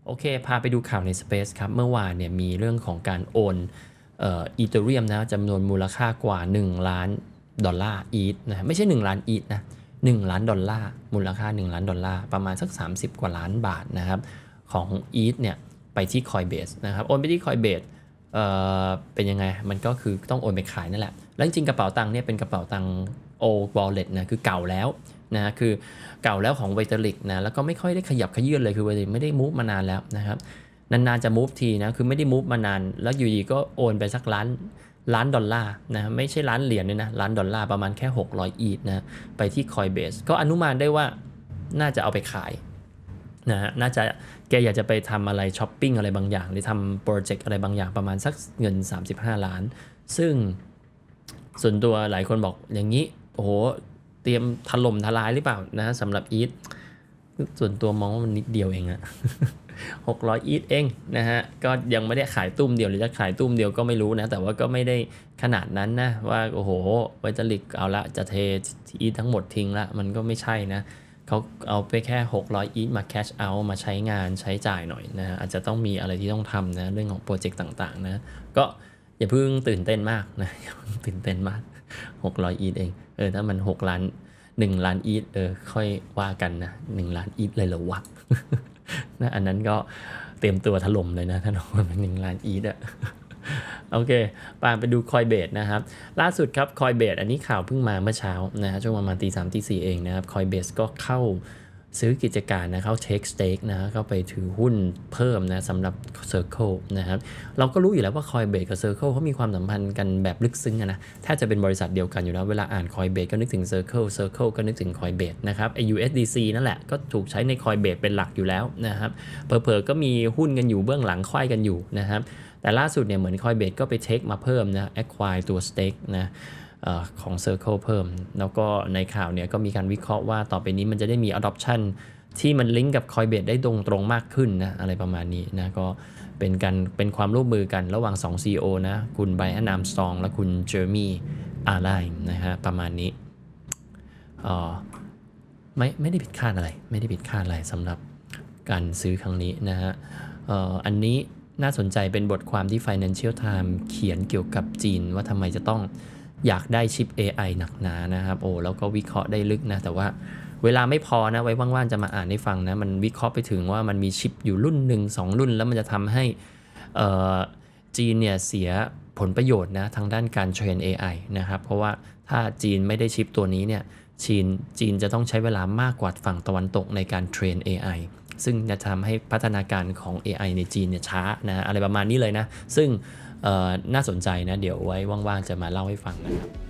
โอเคพาไปดูข่าวใน Space ครับเมื่อวานเนี่ยมีเรื่องของการโอนอีเธอเรียมนะจำนวนมูลค่ากว่า1ล้านดอลลาร์อีทนะไม่ใช่1ล้านอีทนะ1ล้านดอลลาร์มูลค่า1ล้านดอลลาร์ประมาณสัก30กว่าล้านบาทนะครับของอีทเนี่ยไปที่ Coinbase นะครับโอนไปที่ Coinbase เป็นยังไงมันก็คือต้องโอนไปขายนั่นแหละแล้วจริงๆกระเป๋าตังค์เนี่ยเป็นกระเป๋าตังค์ Old Wallet นะคือเก่าแล้วนะคือเก่าแล้วของ Vitalik นะแล้วก็ไม่ค่อยได้ขยับขยื่นเลยคือ Vitalik ไม่ได้มูฟมานานแล้วนะครับนานๆจะมูฟทีนะคือไม่ได้มูฟมานานแล้วอยู่ดีก็โอนไปสักล้านดอลลาร์นะไม่ใช่ล้านเหรียญเลยนะล้านดอลลาร์ประมาณแค่600อีทนะไปที่ Coinbase ก็อนุมานได้ว่าน่าจะเอาไปขายนะน่าจะแกอยากจะไปทำอะไรช้อปปิ้งอะไรบางอย่างหรือทำโปรเจกต์อะไรบางอย่างประมาณสักเงิน35ล้านซึ่งส่วนตัวหลายคนบอกอย่างนี้โอ้โหเตรียมถล่มทลายหรือเปล่านะสำหรับอีทส่วนตัวมองว่ามันนิดเดียวเองอะ600อีทเองนะฮะก็ยังไม่ได้ขายตุ้มเดียวหรือจะขายตุ้มเดียวก็ไม่รู้นะแต่ว่าก็ไม่ได้ขนาดนั้นนะว่าโอ้โหVitalikเอาละจะเทอีททั้งหมดทิ้งละมันก็ไม่ใช่นะเขาเอาไปแค่600อีทมาแคชเอาท์มาใช้งานใช้จ่ายหน่อยนะอาจจะต้องมีอะไรที่ต้องทำนะเรื่องของโปรเจกต์ต่างๆนะก็อย่าเพิ่งตื่นเต้นมากนะอย่าเพิ่งตื่นเต้นมาก600อีทเองถ้ามัน6ล้าน1ล้านอีทค่อยว่ากันนะ1ล้านอีทเลยเหรอวะ นะอันนั้นก็เตรียมตัวถล่มเลยนะถ้าน้องมันเป็น1ล้านอีทอะโอเคไปดู Coinbase นะครับล่าสุดครับ Coinbase อันนี้ข่าวเพิ่งมาเมื่อเช้านะช่วงประมาณตี 3ตี 4เองนะครับ Coinbase ก็เข้าซื้อกิจการนะเข้า Take Stake นะเข้าไปถือหุ้นเพิ่มนะสำหรับ Circle นะครับเราก็รู้อยู่แล้วว่า Coinbase กับ Circle เขามีความสัมพันธ์กันแบบลึกซึ้งนะถ้าจะเป็นบริษัทเดียวกันอยู่แล้วเวลาอ่าน Coinbase ก็นึกถึง Circle ก็นึกถึง Coinbase นะครับไอ้ USDC นั่นแหละก็ถูกใช้ใน Coinbase เป็นหลักอยู่แล้วนะครับเผลอๆก็มีหุ้นกันอยู่เบื้องหลังควายกันอยู่นะครับแต่ล่าสุดเนี่ยเหมือน Coinbase ก็ไปเทคมาเพิ่มนะ acquire ตัว stake นะของ Circle เพิ่มแล้วก็ในข่าวเนี่ยก็มีการวิเคราะห์ว่าต่อไปนี้มันจะได้มี adoption ที่มันลิงก์กับ Coinbase ได้ตรงมากขึ้นนะอะไรประมาณนี้นะก็เป็นความร่วมมือกันระหว่าง2 CEO นะคุณไบรอัน อาร์มสตรองและคุณเจอร์มี่อาร์ไลน์นะฮะประมาณนี้ไม่ได้ผิดคาดอะไรสำหรับการซื้อครั้งนี้นะฮะอันนี้น่าสนใจเป็นบทความที่ Financial Times เขียนเกี่ยวกับจีนว่าทำไมจะต้องอยากได้ชิป AI หนักหนานะครับแล้วก็วิเคราะห์ได้ลึกนะแต่ว่าเวลาไม่พอนะไว้ว่างๆจะมาอ่านให้ฟังนะมันวิเคราะห์ไปถึงว่ามันมีชิปอยู่รุ่น1 2รุ่นแล้วมันจะทำให้จีนเนี่ยเสียผลประโยชน์นะทางด้านการเทรน AI นะครับเพราะว่าถ้าจีนไม่ได้ชิปตัวนี้เนี่ยจีนจะต้องใช้เวลามากกว่าฝั่งตะวันตกในการเทรน AI ซึ่งจะทำให้พัฒนาการของ AI ในจีนเนี่ยช้านะอะไรประมาณนี้เลยนะซึ่งน่าสนใจนะเดี๋ยวไว้ว่างๆจะมาเล่าให้ฟังนะครับ